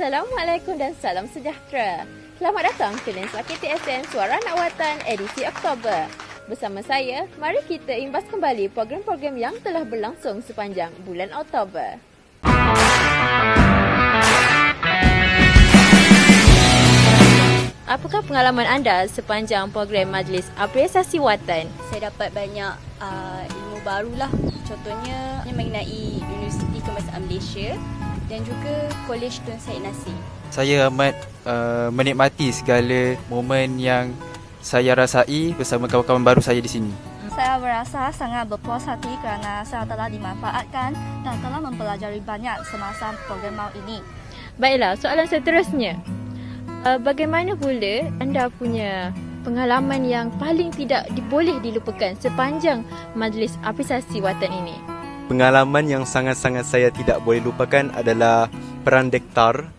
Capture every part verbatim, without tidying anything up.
Assalamualaikum dan salam sejahtera. Selamat datang ke Lensa K T S N Suara Anak Watan edisi Oktober. Bersama saya, mari kita imbas kembali program-program yang telah berlangsung sepanjang bulan Oktober. Apakah pengalaman anda sepanjang program Majlis Apresiasi Watan? Saya dapat banyak uh, ilmu barulah. Contohnya mengenai Universiti Kebangsaan Malaysia dan juga Kolej Tun Said Nasir. Saya amat uh, menikmati segala momen yang saya rasai bersama kawan-kawan baru saya di sini. Saya berasa sangat berpuas hati kerana saya telah dimanfaatkan dan telah mempelajari banyak semasa program MAU ini. Baiklah, soalan seterusnya. Uh, bagaimana pula anda punya pengalaman yang paling tidak boleh dilupakan sepanjang Majlis Apresiasi Watan ini? Pengalaman yang sangat-sangat saya tidak boleh lupakan adalah peran Dektar.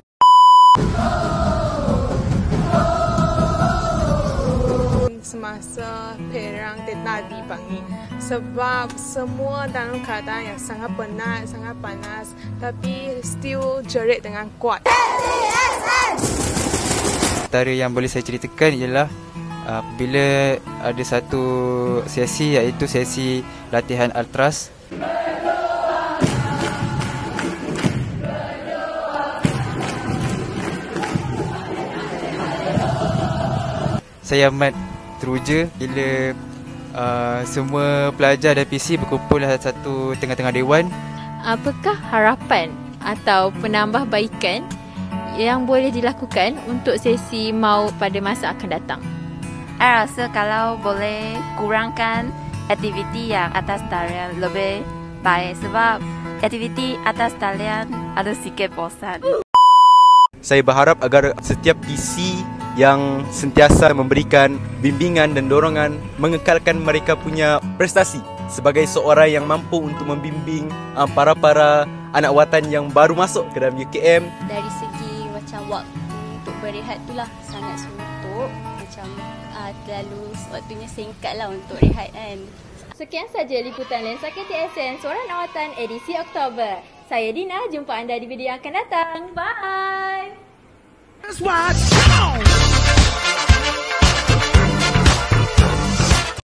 Semasa perang Dektar dibangun, sebab semua dalam keadaan yang sangat penat, sangat panas, tapi still jerit dengan kuat. Antara yang boleh saya ceritakan ialah apabila ada satu sesi iaitu sesi latihan Ultras. Saya amat teruja bila uh, semua pelajar dan P C berkumpul dalam satu tengah-tengah dewan. Apakah harapan atau penambahbaikan yang boleh dilakukan untuk sesi MAU pada masa akan datang? Saya rasa kalau boleh kurangkan aktiviti yang atas talian lebih baik sebab aktiviti atas talian ada sikit bosan. Saya berharap agar setiap P C yang sentiasa memberikan bimbingan dan dorongan mengekalkan mereka punya prestasi sebagai seorang yang mampu untuk membimbing uh, para-para anak watan yang baru masuk ke dalam U K M. Dari segi macam waktu untuk berehat tu lah sangat suntuk, macam uh, terlalu waktunya singkat lah untuk rehat kan. Sekian saja liputan Lensa K T S N Suara Anak Watan edisi Oktober. Saya Dina, jumpa anda di video yang akan datang. Bye! That's what